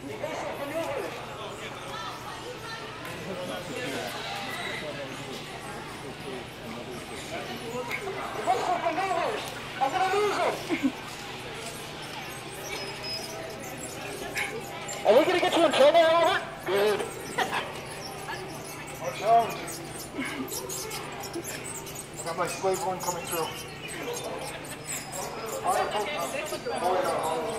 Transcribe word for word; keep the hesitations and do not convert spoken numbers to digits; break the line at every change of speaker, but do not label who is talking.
I'm gonna lose him! Are we gonna get you in trouble, Robert? Good. Watch out. I got my slave one coming through. Oh, yeah.